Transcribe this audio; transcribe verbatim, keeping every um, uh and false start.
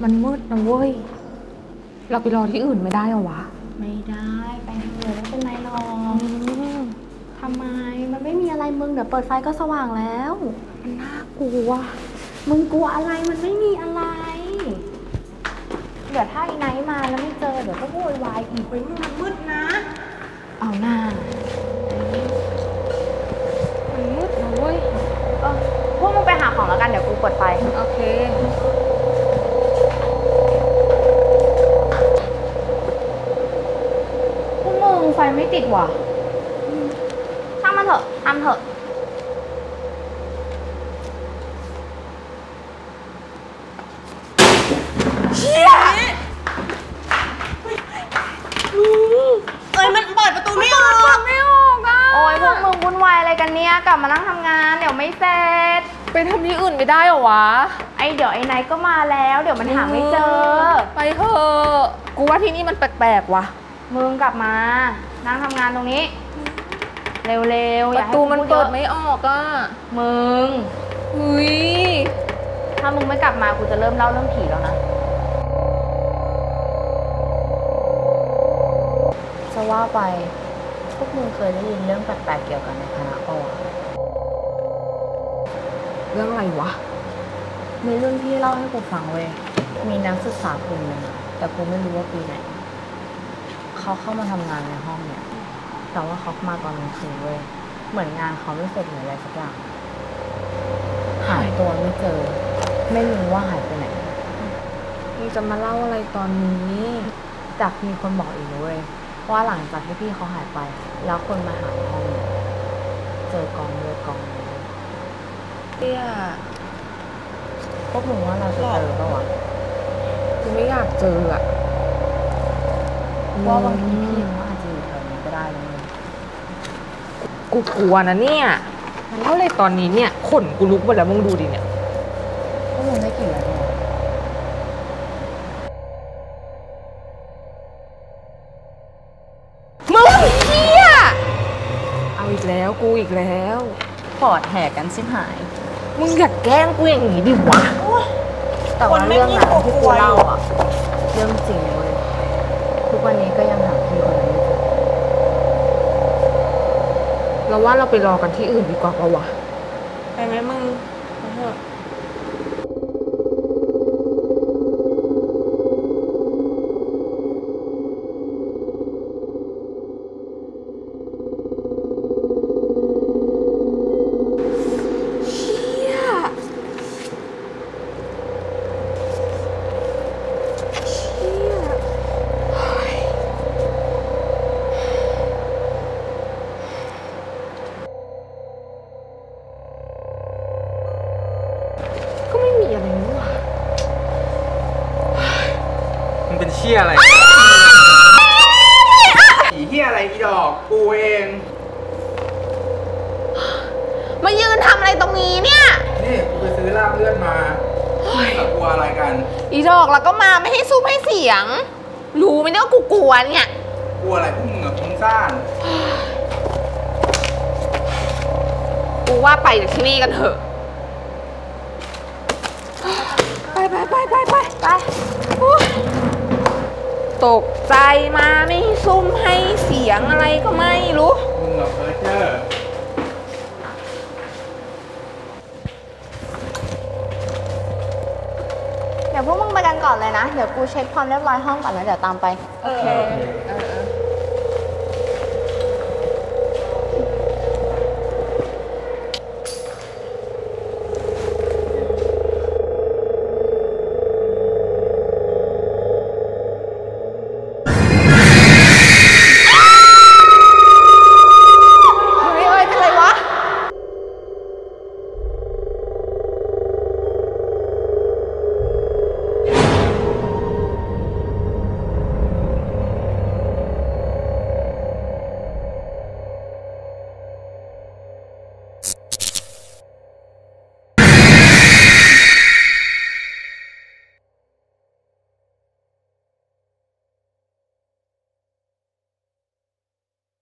มันมืดนะเว้ยเราไปรอที่อื่นไม่ได้หรอวะไม่ได้ไปเถอะไม่เป็นไรหรอกทำไมมันไม่มีอะไรมึงเดี๋ยวเปิดไฟก็สว่างแล้วมันน่ากลัวมึงกลัวอะไรมันไม่มีอะไรเดี๋ยวถ้าไอ้ไนท์มาแล้วไม่เจอเดี๋ยวก็โวยวายอีกเฮ้ยมึงมันมืดนะเอาหน้ามันมืดนะเว้ยเออพวกมึงไปหาของแล้วกันเดี๋ยวกูเปิดไฟโอเคพวกมึงไฟไม่ติดว่ะช่างมันเถอะทำเถอะเชี่ยเอ้ยมันเปิดประตูไม่ออกไม่ออกอ่ะโอ้ยพวกมึงวุ่นวายอะไรกันเนี่ยกลับมานั่งทำงานเดี๋ยวไม่เสร็จไปทำที่อื่นไม่ได้หรอวะไอเดี๋ยวไอ้ไนท์ก็มาแล้วเดี๋ยวมันหาไม่เจอไปเถอะกูว่าที่นี่มันแปลกๆว่ะมึงกลับมานั่งทำงานตรงนี้เร็วๆประตูมันเปิดไม่ออกอ่ะมึงเฮ้ยถ้ามึงไม่กลับมากูจะเริ่มเล่าเรื่องผีแล้วนะจะว่าไปพวกมึงเคยได้ยินเรื่องแปลกๆเกี่ยวกันในคณะปะวะเรื่องอะไรวะมีรุ่นพี่เล่าให้กูฟังเว้ยมีนักศึกษากลุ่มหนึ่งแต่กูไม่รู้ว่าปีไหนเขาเข้ามาทำงานในห้องเนี่ยแต่ว่าเขามาตอนกลางคืนเว้ยเหมือนงานเขาไม่เสร็จหรืออะไรสักอย่างหายตัวไม่เจอไม่รู้ว่าหายไปไหนมึงจะมาเล่าอะไรตอนนี้จากมีคนบอกอีกเว้ยว่าหลังจากที่พี่เขาหายไปแล้วคนมาหาห้องเนี่ยเจอกองเลือดกองนี้เตี้ยพวกมึงว่าเราจะเจอปะวะกูไม่อยากเจออ่ะว่าบางทีพี่เขาอาจจะอยู่แถวนี้ก็ได้นะมึงกูกลัวนะเนี่ยมันเล่าเลยตอนนี้เนี่ยขนกูลุกหมดแล้วมึงดูดิเนี่ยพวกมึงได้กลิ่นอะไรเนี่ยมึงเหี้ยเอาอีกแล้วกูอีกแล้วปอดแหกกันชิบหายมึงอยากแกล้งกูอย่างนี้ดิวะแต่ว่าเรื่องนั้นที่กูเล่าอ่ะเรื่องจริงเลยทุกวันนี้ก็ยังหาพี่คนนั้นไม่เจอเราว่าเราไปรอกันที่อื่นดีกว่าปะวะไปไหมมึงไปเถอะเป็นเชี่ยอะไรผีเหี้ยอะไรอีดอกกูเองมายืนทำอะไรตรงนี้เนี่ยนี่กูไปซื้อลาบเลือดมาแต่กลัวอะไรกันอีดอกแล้วก็มาไม่ให้ซูมให้เสียงรู้ไหมเนี่ยว่ากูกลัวเนี่ยกลัวอะไรพวกมึงอะพุ่งซ่านกูว่าไปจากที่นี่กันเถอะไปไปไปไปไปไปตกใจมาไม่ซุ่มให้เสียงอะไรก็ไม่รู้มึงหลอกเลยเจ้อเดี๋ยวพวกมึงไปกันก่อนเลยนะเดี๋ยวกูเช็คความเรียบร้อยห้องก่อนแล้วเดี๋ยวตามไปโอเค